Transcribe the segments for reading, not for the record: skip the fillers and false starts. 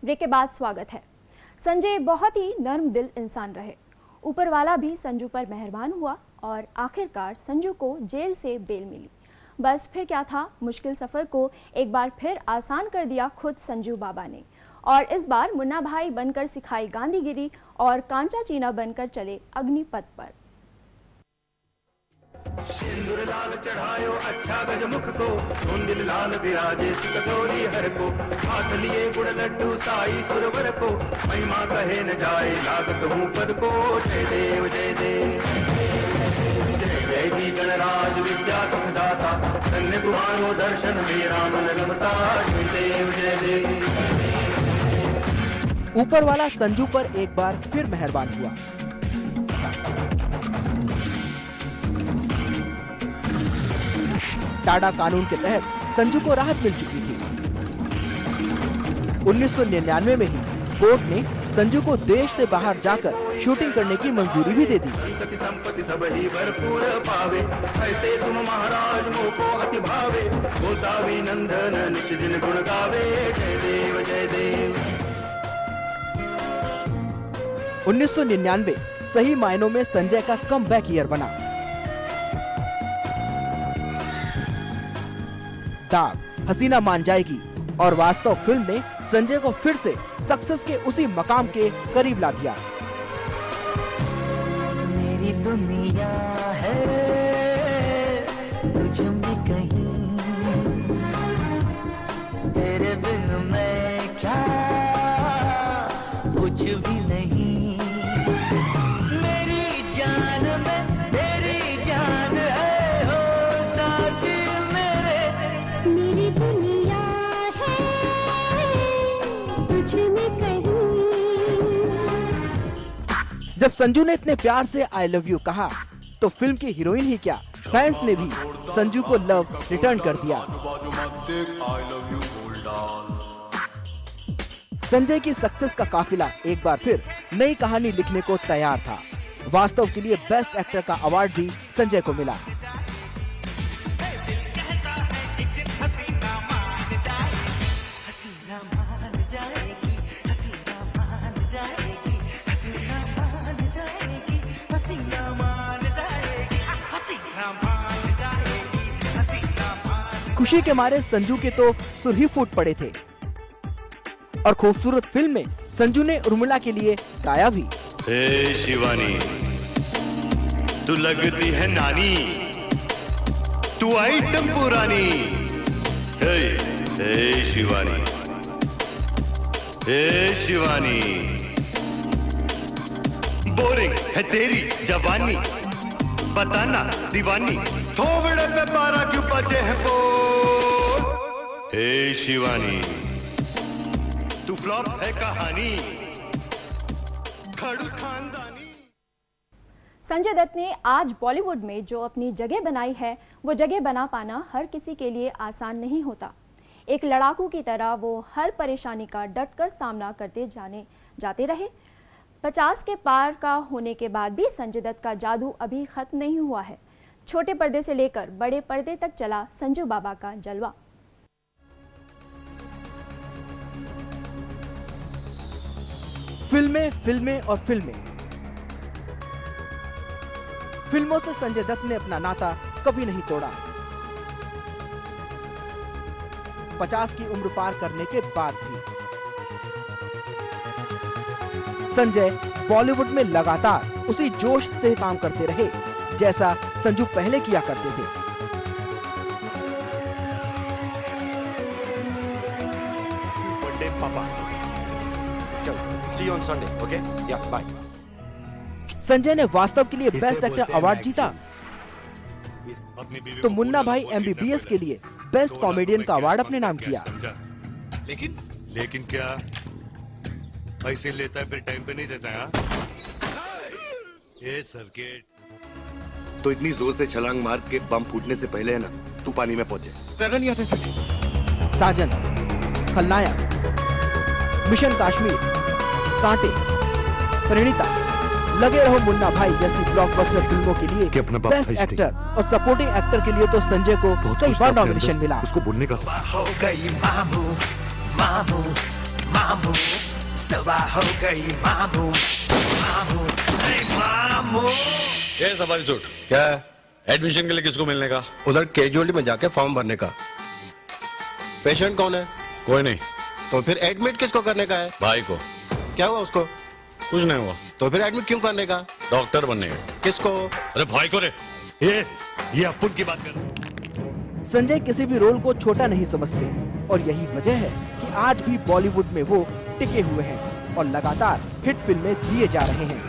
Break के बाद स्वागत है। संजय बहुत ही नर्म दिल इंसान रहे। ऊपर वाला भी संजू पर मेहरबान हुआ और आखिरकार संजू को जेल से बेल मिली। बस फिर क्या था, मुश्किल सफ़र को एक बार फिर आसान कर दिया खुद संजू बाबा ने, और इस बार मुन्ना भाई बनकर सिखाई गांधीगिरी और कांचा चीना बनकर चले अग्निपथ पर। सिंदूर लाल चढ़ायो अच्छा गजमुख को, धुंधिल लाल विराजे सिकदोरी हर को, हाथ लिए गुड़ लड्डू साई सुरवर को, महिमा कहे न जाए लागत हूँ पद को। जय देव जय देव जय देवी गणराज विद्या सुखदाता, धन्य तुम्हारो दर्शन मेरा मन रमता। जय देव जय देव। ऊपर वाला संजू पर एक बार फिर मेहरबान हुआ। टाडा कानून के तहत संजू को राहत मिल चुकी थी। 1999 में ही कोर्ट ने संजू को देश से बाहर जाकर शूटिंग करने की मंजूरी भी दे दी। संपत्ति सब ही भरपूर पावे, ऐसे तुम महाराज मोको अति भावे, गोसावी नंदन निज दिन गुण गावे। जय देव जय देव। 1999 सही मायनों में संजय का कमबैक ईयर बना। दाग, हसीना मान जाएगी और वास्तव फिल्म ने संजय को फिर से सक्सेस के उसी मकाम के करीब ला दिया। मेरी दुनिया है तुझ में कहीं, तेरे बिन मैं क्या कुछ भी नहीं, मेरी जान में तेरी जान है हो साथ मेरे, मेरी दुनिया है तुझ में कहीं। जब संजू ने इतने प्यार से आई लव यू कहा तो फिल्म की हीरोइन ही क्या, फैंस ने भी संजू को लव रिटर्न कर दिया। संजय की सक्सेस का काफिला एक बार फिर नई कहानी लिखने को तैयार था। वास्तव के लिए बेस्ट एक्टर का अवार्ड भी संजय को मिला। खुशी के मारे संजू के तो सुर ही फूट पड़े थे और खूबसूरत फिल्म में संजू ने उर्मिला के लिए गाया भी। हे शिवानी तू लगती है नानी, तू आइटम पुरानी। Hey Shivani, hey Shivani, boring है तेरी जवानी, बताना दीवानी, थोबड़े पे 12 क्यों बजे हैं बोल। हे शिवानी तू फ्लॉप है कहानी, खड़ूस खानदानी। संजय दत्त ने आज बॉलीवुड में जो अपनी जगह बनाई है, वो जगह बना पाना हर किसी के लिए आसान नहीं होता। एक लड़ाकू की तरह वो हर परेशानी का डटकर सामना करते जाते रहे। 50 के पार का होने के बाद भी संजय दत्त का जादू अभी खत्म नहीं हुआ है। छोटे पर्दे से लेकर बड़े पर्दे तक चला संजू बाबा का जलवा। फिल्में फिल्में और फिल्में। फिल्मों से संजय दत्त ने अपना नाता कभी नहीं तोड़ा। 50 की उम्र पार करने के बाद भी संजय बॉलीवुड में लगातार उसी जोश से काम करते रहे जैसा संजू पहले किया करते थे। पापा, चल, see you on Sunday, okay? Yeah, bye. Sanjay ने वास्तव के लिए बेस्ट एक्टर अवार्ड जीता तो मुन्ना भाई MBBS के लिए बेस्ट कॉमेडियन का अवार्ड अपने नाम किया। लेकिन क्या पैसे लेता है फिर टाइम पे नहीं देता है? ये सर्किट तो इतनी जोर से छलांग मार के बम फूटने से पहले है ना तू पानी में पहुंच जाए। साजन, खलनायक, मिशन काश्मीर, कांटे, परिणीता, लगे रहो मुन्ना भाई जैसी ब्लॉकबस्टर फिल्मों के लिए बेस्ट एक्टर और सपोर्टिंग एक्टर के लिए तो संजय को कई बार नॉमिनेशन मिला। उसको बोलने का हो गई मामू मामू मामू तबाह हो गई मामू मामू मामू। ये सफारी सूट क्या है? एडमिशन के लिए किसको मिलने का? उधर कैजुअलिटी में जाके फॉर्म भरने का। पेशेंट कौन है? कोई नहीं। तो फिर एडमिट किसको करने का है? भाई को। क्या हुआ उसको? कुछ नहीं हुआ। तो फिर एडमिट क्यों करने का? डॉक्टर बनने का। किसको? अरे भाई को रे। ये अपुन की बात कर। संजय किसी भी रोल को छोटा नहीं समझते और यही वजह है कि आज भी बॉलीवुड में वो टिके हुए हैं और लगातार हिट फिल्में दिए जा रहे हैं।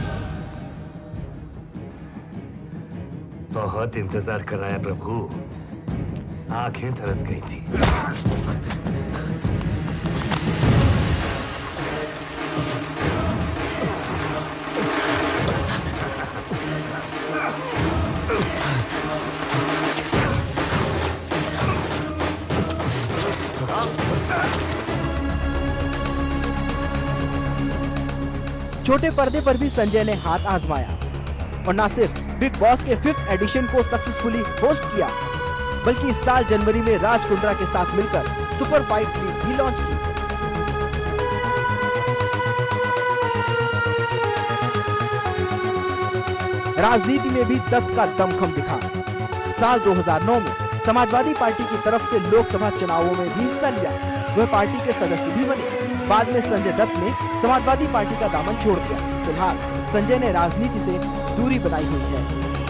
बहुत इंतजार कराया प्रभु, आंखें तरस गई थी। छोटे पर्दे पर भी संजय ने हाथ आजमाया और न सिर्फ बिग बॉस के 5th एडिशन को सक्सेसफुली होस्ट किया, बल्कि इस साल जनवरी में राज कुंद्रा के साथ मिलकर सुपर फाइट लीग भी लॉन्च की। राजनीति में भी दत्त का दमखम दिखा। साल 2009 में समाजवादी पार्टी की तरफ से लोकसभा चुनावों में भी हिस्सा लिया। वह पार्टी के सदस्य भी बने। बाद में संजय दत्त ने समाजवादी पार्टी का दामन छोड़ दिया। फिलहाल संजय ने राजनीति से दूरी बनाई हुई है।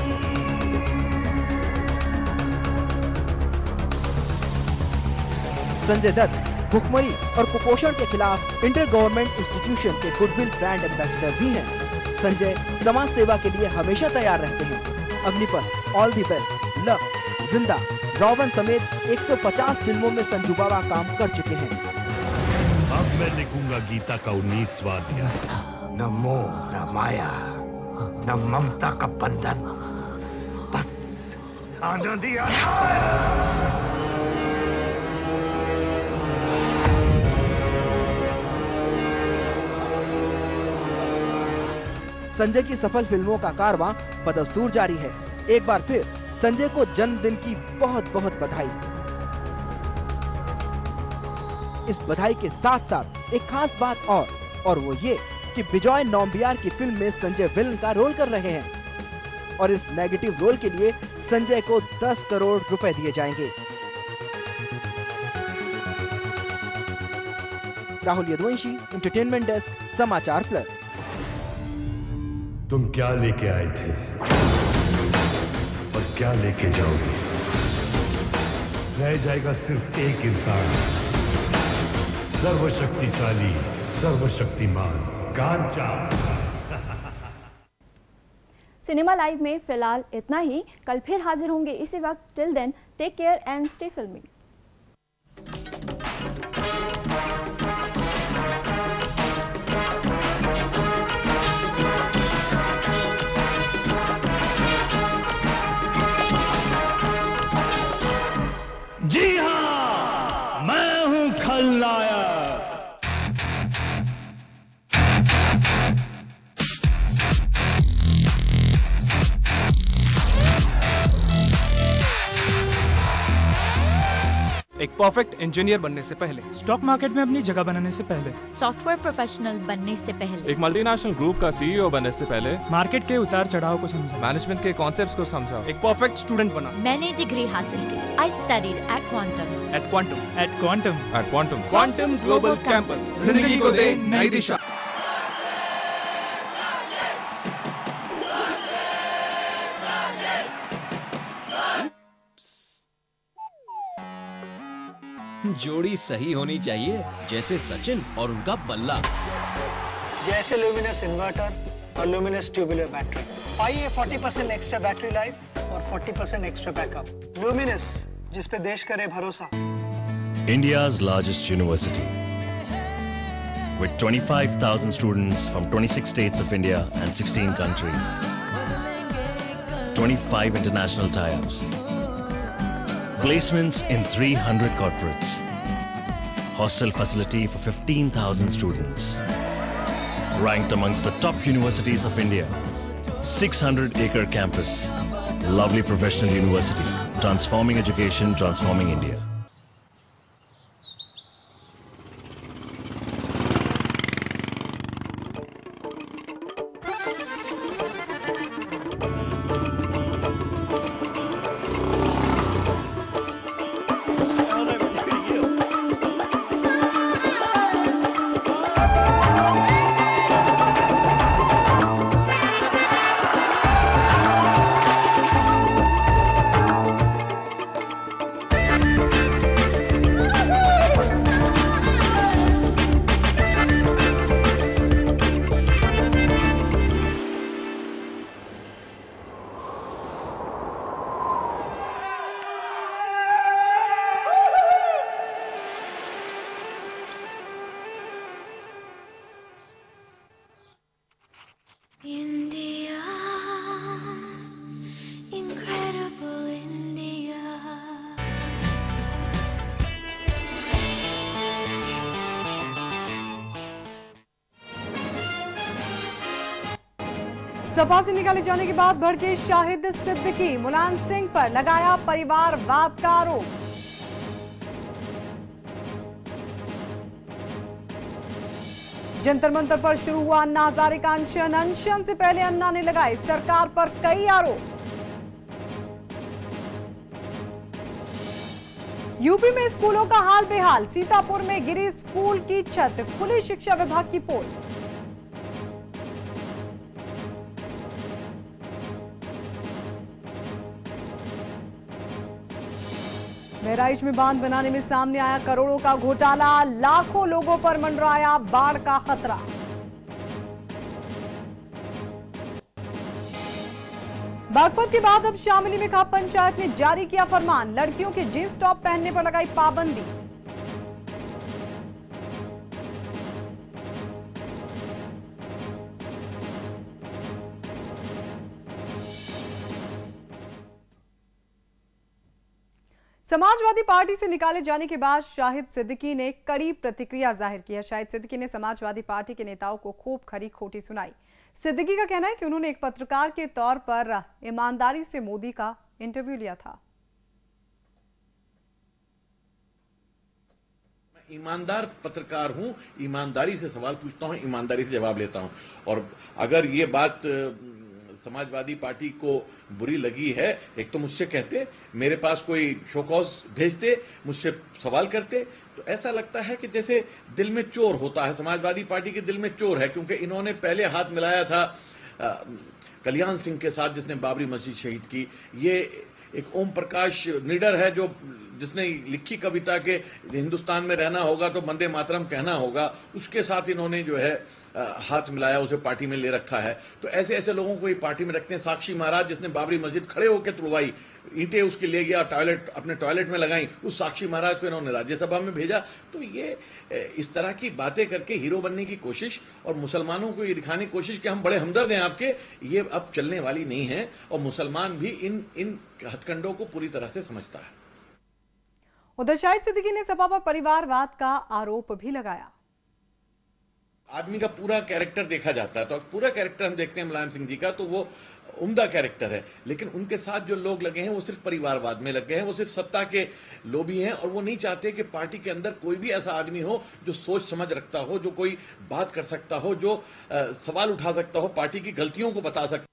संजय दत्त भुखमरी और कुपोषण के खिलाफ इंटर गवर्नमेंट इंस्टीट्यूशन के गुडविल ब्रांड एम्बेसडर भी हैं। संजय समाज सेवा के लिए हमेशा तैयार रहते हैं। Agneepath, all the best, love, Zinda, रॉबन समेत 150 फिल्मों में संजू बाबा काम कर चुके हैं। अब मैं लिखूंगा गीता का 19वां अध्याय। न मोह न माया न ममता का बंधन, बस आनंद ही आनंद। संजय की सफल फिल्मों का कारवां बदस्तूर जारी है। एक बार फिर संजय को जन्मदिन की बहुत बहुत बधाई। इस बधाई के साथ साथ एक खास बात और वो ये कि बिजॉय नौम्बियार की फिल्म में संजय विलन का रोल कर रहे हैं और इस नेगेटिव रोल के लिए संजय को 10 करोड़ रुपए दिए जाएंगे। Rahul Yaduvanshi, entertainment desk, Samachar plus. तुम क्या लेके आए थे और क्या लेके जाओगे? रह जाएगा सिर्फ एक इंसान, सर्वशक्तिशाली, सर्वशक्तिमान, कांचा। सिनेमा लाइव में फिलहाल इतना ही। कल फिर हाजिर होंगे इसी वक्त। Till then take care and stay filmy. जी हाँ, मैं हूं खलनायक। एक परफेक्ट इंजीनियर बनने से पहले, स्टॉक मार्केट में अपनी जगह बनाने से पहले, सॉफ्टवेयर प्रोफेशनल बनने से पहले, एक मल्टीनेशनल ग्रुप का सीईओ बनने से पहले, मार्केट के उतार चढ़ाव को समझा, मैनेजमेंट के कॉन्सेप्ट्स को समझा, एक परफेक्ट स्टूडेंट बना। मैंने डिग्री हासिल की। I studied at Quantum Quantum Global Campus जिंदगी को दे नई दिशा। जोड़ी सही होनी चाहिए, जैसे सचिन और उनका बल्ला, जैसे लुमिनस इन्वर्टर और लुमिनस ट्यूबुलर बैटरी। पाइए 40% एक्स्ट्रा बैटरी लाइफ और 40% एक्स्ट्रा बैकअप। लुमिनस, जिस पे देश करे भरोसा। India's largest university, with 25,000 students from 26 states of India and 16 countries, 25 international tie-ups, placements in 300 corporates, hostel facility for 15,000 students, ranked amongst the top universities of India, 600-acre campus, lovely professional university, transforming education, transforming India. India, incredible India. Sapa से निकाले जाने के बाद भड़के शाहिद सिद्दीकी, मुलायम सिंह पर लगाया परिवारवाद का आरोप। जंतर मंतर पर शुरू हुआ अन्ना हजारे का अनशन। अनशन से पहले अन्ना ने लगाए सरकार पर कई आरोप। यूपी में स्कूलों का हाल बेहाल। सीतापुर में गिरी स्कूल की छत, खुली शिक्षा विभाग की पोल। बहराइच में बांध बनाने में सामने आया करोड़ों का घोटाला। लाखों लोगों पर मंडराया बाढ़ का खतरा। बागपत के बाद अब शामली में खाप पंचायत ने जारी किया फरमान। लड़कियों के जींस टॉप पहनने पर लगाई पाबंदी। समाजवादी पार्टी से निकाले जाने के बाद शाहिद सिद्दीकी ने कड़ी प्रतिक्रिया जाहिर की है। शाहिद सिद्दीकी ने समाजवादी पार्टी के नेताओं को खूब खरी खोटी सुनाई। सिद्दीकी का कहना है कि उन्होंने एक पत्रकार के तौर पर ईमानदारी से मोदी का इंटरव्यू लिया था। मैं ईमानदार पत्रकार हूं, ईमानदारी से सवाल पूछता हूं, ईमानदारी से जवाब लेता हूं। और अगर ये बात समाजवादी पार्टी को बुरी लगी है, एक तो मुझसे कहते, मेरे पास कोई शोकॉज भेजते, मुझसे सवाल करते, तो ऐसा लगता है कि जैसे दिल में चोर होता है। समाजवादी पार्टी के दिल में चोर है, क्योंकि इन्होंने पहले हाथ मिलाया था कल्याण सिंह के साथ, जिसने बाबरी मस्जिद शहीद की। ये एक ओम प्रकाश निडर है, जो जिसने लिखी कविता के हिंदुस्तान में रहना होगा तो वंदे मातरम कहना होगा, उसके साथ इन्होंने जो है हाथ मिलाया, उसे पार्टी में ले रखा है। तो ऐसे ऐसे लोगों को ये पार्टी में रखते हैं। साक्षी महाराज, जिसने बाबरी मस्जिद खड़े होकर तुड़वाई, ईंटें उसके ले गया, टॉयलेट अपने टॉयलेट में लगाई, उस साक्षी महाराज को इन्होंने राज्यसभा में भेजा। तो ये इस तरह की बातें करके हीरो बनने की कोशिश और मुसलमानों को ये दिखाने की कोशिश कि हम बड़े हमदर्द हैं आपके, ये अब चलने वाली नहीं है। और मुसलमान भी इन हथकंडों को पूरी तरह से समझता है। उधर शाहिद सिद्दीकी ने सपा पर परिवारवाद का आरोप भी लगाया। आदमी का पूरा कैरेक्टर देखा जाता है, तो पूरा कैरेक्टर हम देखते हैं मुलायम सिंह जी का, तो वो उम्दा कैरेक्टर है। लेकिन उनके साथ जो लोग लगे हैं वो सिर्फ परिवारवाद में लगे हैं, वो सिर्फ सत्ता के लोभी हैं, और वो नहीं चाहते कि पार्टी के अंदर कोई भी ऐसा आदमी हो जो सोच समझ रखता हो, जो कोई बात कर सकता हो, जो सवाल उठा सकता हो, पार्टी की गलतियों को बता सकता।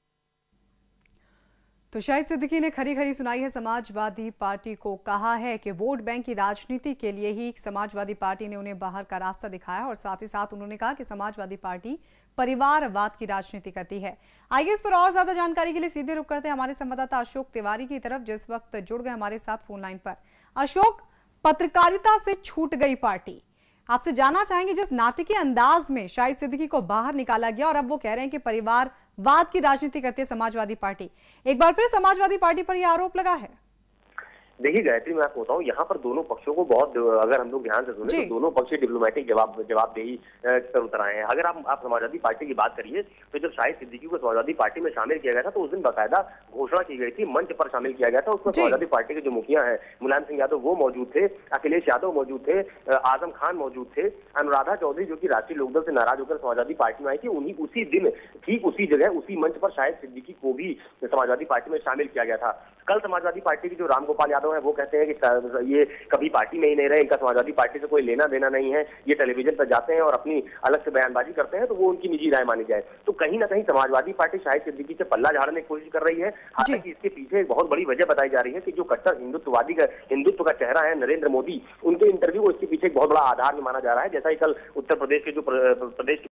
तो शाहिद सिद्दीकी ने खरी खरी सुनाई है समाजवादी पार्टी को। कहा है कि वोट बैंक की राजनीति के लिए ही समाजवादी पार्टी ने उन्हें बाहर का रास्ता दिखाया, और साथ ही साथ उन्होंने कहा कि समाजवादी पार्टी परिवारवाद की राजनीति करती है। आइए इस पर और ज्यादा जानकारी के लिए सीधे रुख करते हैं हमारे संवाददाता अशोक तिवारी की तरफ, जिस वक्त जुड़ गए हमारे साथ फोन लाइन पर। अशोक, पत्रकारिता से छूट गई पार्टी, आपसे जानना चाहेंगे जिस नाटकीय अंदाज में शाहिद सिद्दीकी को बाहर निकाला गया और अब वो कह रहे हैं कि परिवारवाद की राजनीति करती है समाजवादी पार्टी, एक बार फिर समाजवादी पार्टी पर यह आरोप लगा है। देखिए गायत्री, मैं आपको बताऊं, यहाँ पर दोनों पक्षों को बहुत, अगर हम लोग ध्यान से सुने तो दोनों पक्ष डिप्लोमेटिक जवाबदेही पर उतर आए हैं। अगर आप समाजवादी पार्टी की बात करिए तो जब शाहिद सिद्दीकी को समाजवादी पार्टी में शामिल किया गया था तो उस दिन बाकायदा घोषणा की गई थी, मंच पर शामिल किया गया था। उसमें समाजवादी पार्टी के जो मुखिया हैं, मुलायम सिंह यादव वो मौजूद थे, अखिलेश यादव मौजूद थे, आजम खान मौजूद थे, अनुराधा चौधरी जो की राष्ट्रीय लोकदल से नाराज होकर समाजवादी पार्टी में आई थी, उन्हीं उसी दिन ठीक उसी जगह उसी मंच पर शाहिद सिद्दीकी को भी समाजवादी पार्टी में शामिल किया गया था। कल समाजवादी पार्टी के जो रामगोपाल यादव चारों हैं वो कहते हैं कि ये कभी पार्टी में ही नहीं रहे, इनका समाजवादी पार्टी से कोई लेना देना नहीं है, ये टेलीविजन पर जाते हैं और अपनी अलग से बयानबाजी करते हैं, तो वो उनकी निजी राय मानी जाए। तो कहीं ना कहीं समाजवादी पार्टी शाहिद सिद्दीकी से पल्ला झाड़ने की कोशिश कर रही है। हालांकि इसके पीछे एक बहुत बड़ी वजह बताई जा रही है कि जो कट्टर हिंदुत्व का चेहरा है नरेंद्र मोदी, उनके इंटरव्यू को इसके पीछे एक बहुत बड़ा आधार माना जा रहा है। जैसा कि कल उत्तर प्रदेश के जो प्रदेश